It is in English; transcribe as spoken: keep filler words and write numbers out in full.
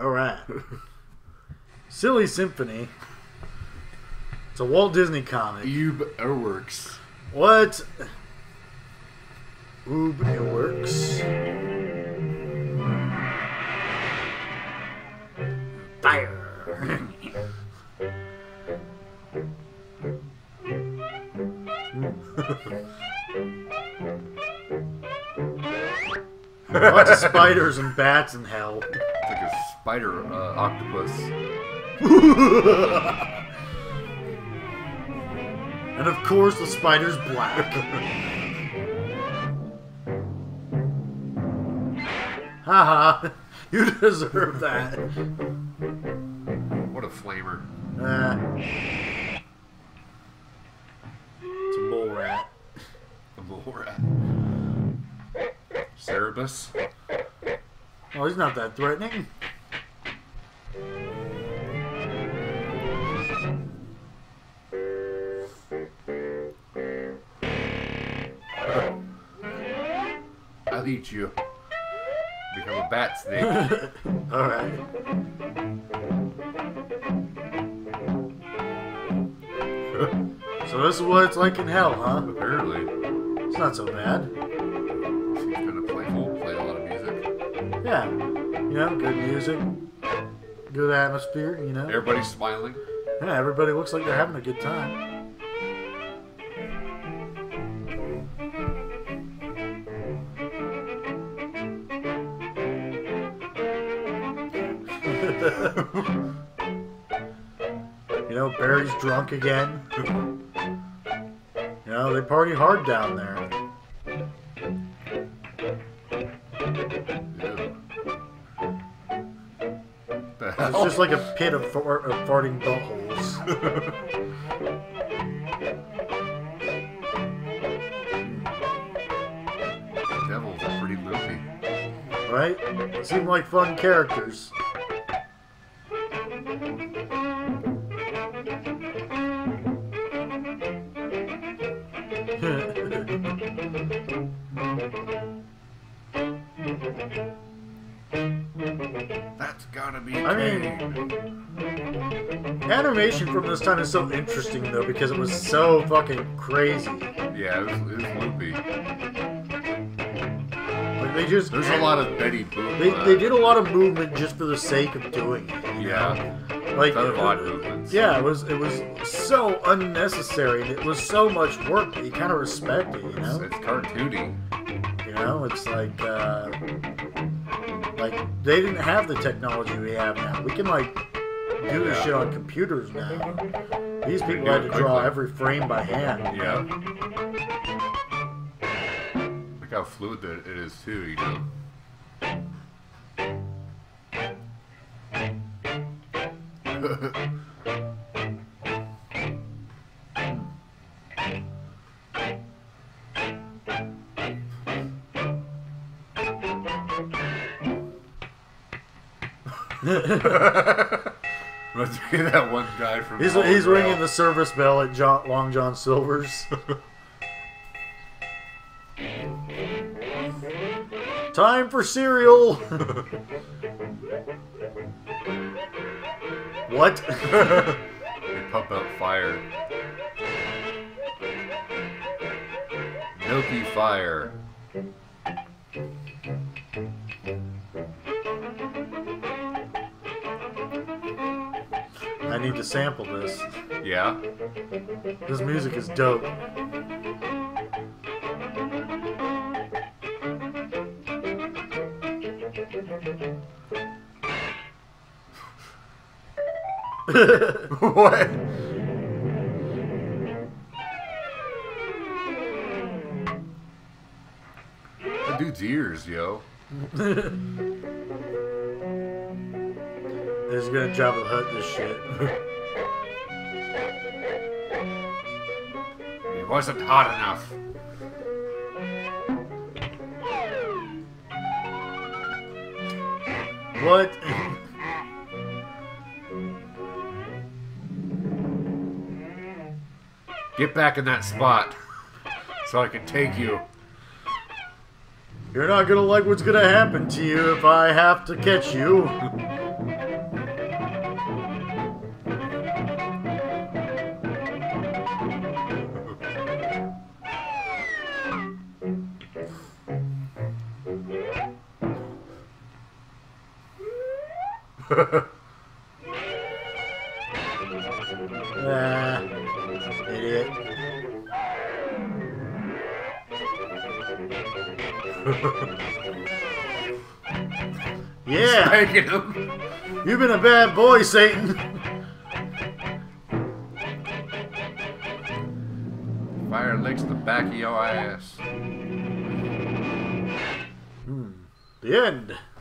Alright. Silly Symphony. It's a Walt Disney comic. Ube Airworks. What? Ube Airworks. Fire. Lots of spiders and bats in hell. It's like a spider uh, octopus. And of course the spider's black. Haha, you deserve that. What a flamer. Uh, it's a mole rat. A mole rat. Cerebus. Oh, he's not that threatening. I'll eat you. Become a bat snake. Alright. So this is what it's like in hell, huh? Apparently. It's not so bad. She's kind of playful, play a lot of music. Yeah. You know, good music. Good atmosphere, you know. Everybody's smiling. Yeah, everybody looks like they're having a good time. You know, Barry's drunk again. You know, they party hard down there. Yeah. It's just like a pit of, far of farting buttholes. Devils are pretty loopy. Right? Seem like fun characters. That's gotta be I mean, animation from this time is so interesting though because it was so fucking crazy. Yeah, it was, it was loopy. Like they just There's a lot of Betty Boop. They, uh, they did a lot of movement just for the sake of doing it. You Yeah. know? Like Ton of it- odd movements. Yeah, it was it was so unnecessary and it was so much work that you kind of respect it. You It's, know, it's cartoony. you know, it's like uh, like they didn't have the technology we have now. We can like do this Yeah. shit on computers now. These people do had it to draw quickly. every frame by hand. Yeah. Look how fluid that it is too, you know. Must be that one guy from. He's Holy he's Grail. ringing the service bell at John, Long John Silver's. Time for cereal. What? They pump out fire. Milky fire. I need to sample this. Yeah. This music is dope. What? That dude's ears, yo. They're just gonna Jabba the Hutt this shit. It wasn't hot enough. What? Get back in that spot so I can take you. You're not gonna like what's gonna happen to you if I have to catch you. Ah, idiot. Yeah, Spanking him. you've been a bad boy, Satan. Fire licks the back of your ass. The end.